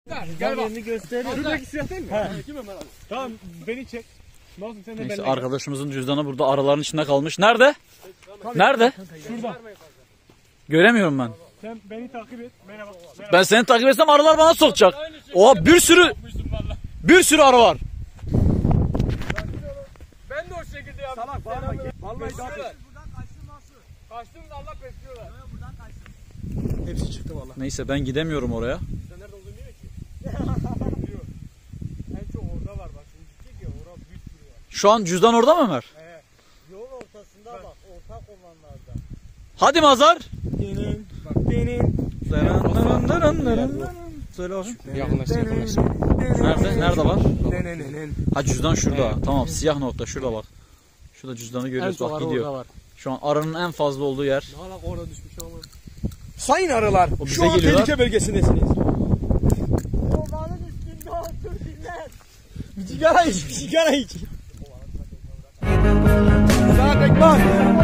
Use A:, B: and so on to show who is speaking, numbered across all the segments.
A: Gel bak.
B: Gösteriyor.
A: Şuradaki silah değil mi?
B: He.
A: Kim Ömer abi? Tamam beni çek. Nasıl sen de
C: Neyse,
A: benimle
C: arkadaşımızın cüzdanı burada araların içinde kalmış. Nerede? Nerede?
A: Şurada.
C: Göremiyorum ben.
A: Sen beni takip et. Merhaba.
C: Ben seni takip etsem arılar bana sokacak. Oha, bir sürü arı var.
A: Ben de o şekilde yaptım. Salak var mı? Vallahi besliyorlar. Buradan kaçtım nasıl? Kaçtım da Allah besliyorlar. Buradan kaçtım. Hepsi çıktı vallahi.
C: Neyse, ben gidemiyorum oraya.
A: Sen nerede olduğunu bilmiyor ki. En çok orada var bak. Şimdi gidecek ya, orada büyük sürü var.
C: Şu an cüzdan orada mı Ömer?
B: Yol ortasında bak. Orta kovanlarda.
C: Hadi Mazhar.
A: Bak benim.
C: Söyle bakayım.
A: Yakınlaştı.
C: Nerede var? Ha, cüzdan şurada. Tamam, siyah nokta şurada bak. Şurada cüzdanı görüyoruz, bak gidiyor. Şu an arının en fazla olduğu yer.
A: Ne alak orada düşmüş ama. Sayın arılar,
C: O bize
A: şu an
C: geliyorlar.
A: tehlike bölgesindesiniz.
B: Kovanın üstünde otur dinler.
A: Bir sigara iç, bir sigara iç. Sana bekmez.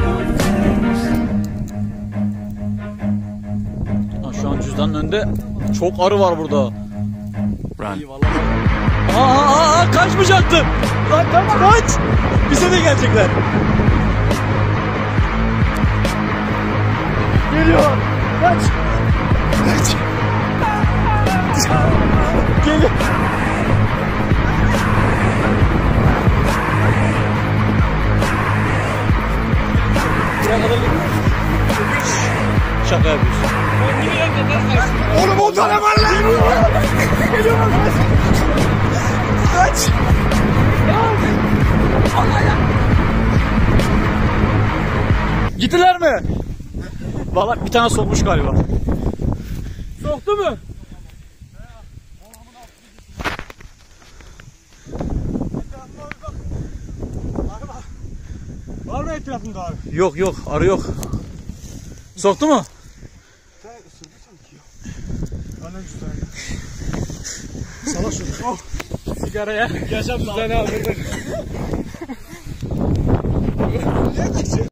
C: Ha, şu an cüzdanın önünde çok arı var burada.
A: İyi vallahi.
C: Aa, kaçmayacaktım. Lan kaç. Bize de gelecekler.
A: Geliyor. Kaç. Kaç. Geliyor. Buraya kadar geliyor.
C: Şaka yapıyorsun.
A: Oğlum o tane var lan. Geliyor lan. Kaç.
C: Gittiler mi? Vallahi bir tane sokmuş galiba.
A: Soktu mu? Var mı etrafında abi?
C: Yok, arı yok. Soktu mu?
A: Sen ısırdı sanki ya. Anam şu tane. Salak şunu. Oh. Sigaraya. Yaşam düzeni aldırdın.